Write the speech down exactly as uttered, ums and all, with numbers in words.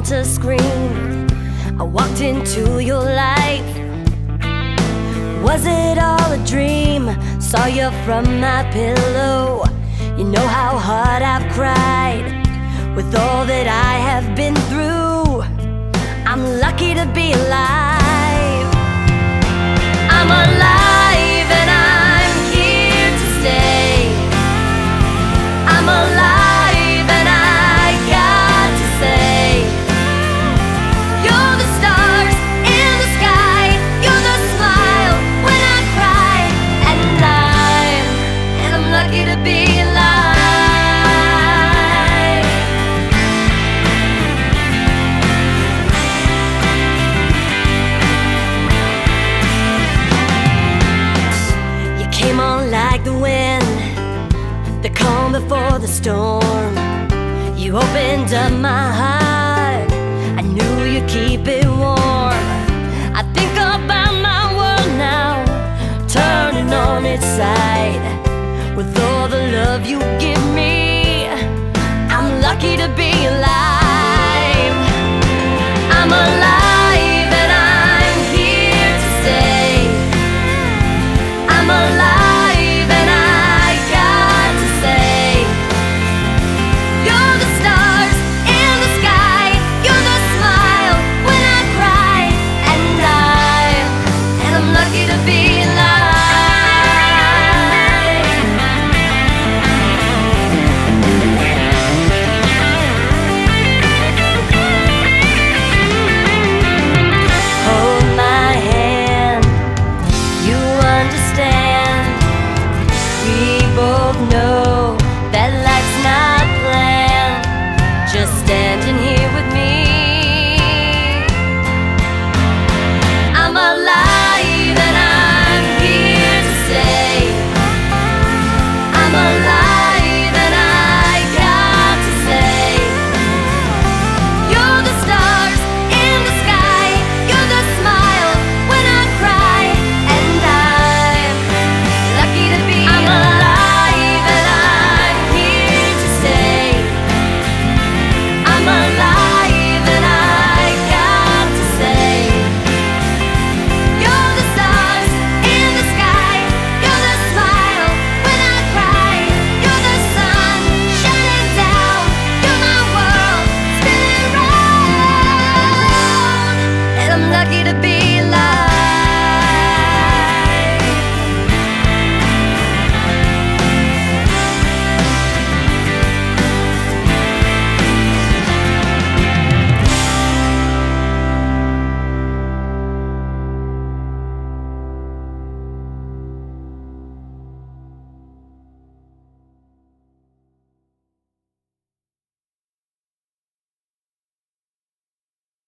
to scream. I walked into your life. Was it all a dream? Saw you from my pillow. You know how hard I've cried with all that I have been through. I'm lucky to be alive. I'm alive and I'm here to stay. I'm alive and I got to say, you're the stars in the sky. You're the smile when I cry. And I'm, and I'm lucky to be alive. Came on like the wind, the calm before the storm. You opened up my heart, I knew you'd keep it warm. I think about my world now, turning on its side. With all the love you give me, I'm lucky to be